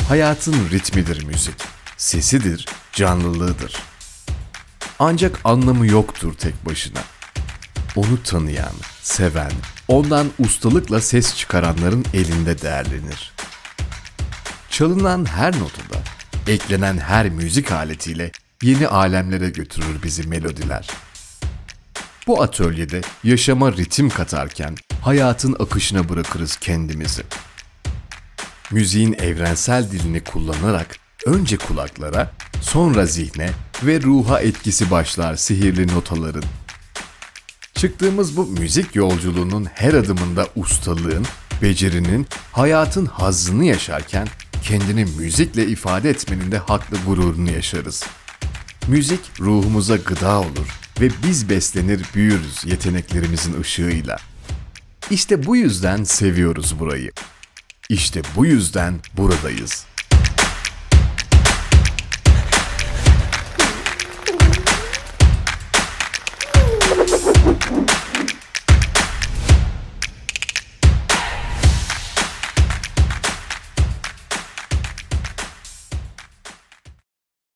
Hayatın ritmidir müzik, sesidir, canlılığıdır. Ancak anlamı yoktur tek başına. Onu tanıyan, seven, ondan ustalıkla ses çıkaranların elinde değerlenir. Çalınan her notada, eklenen her müzik aletiyle yeni alemlere götürür bizi melodiler. Bu atölyede yaşama ritim katarken hayatın akışına bırakırız kendimizi. Müziğin evrensel dilini kullanarak önce kulaklara, sonra zihne ve ruha etkisi başlar sihirli notaların. Çıktığımız bu müzik yolculuğunun her adımında ustalığın, becerinin, hayatın hazzını yaşarken kendini müzikle ifade etmenin de haklı gururunu yaşarız. Müzik ruhumuza gıda olur ve biz beslenir büyürüz yeteneklerimizin ışığıyla. İşte bu yüzden seviyoruz burayı. İşte bu yüzden buradayız.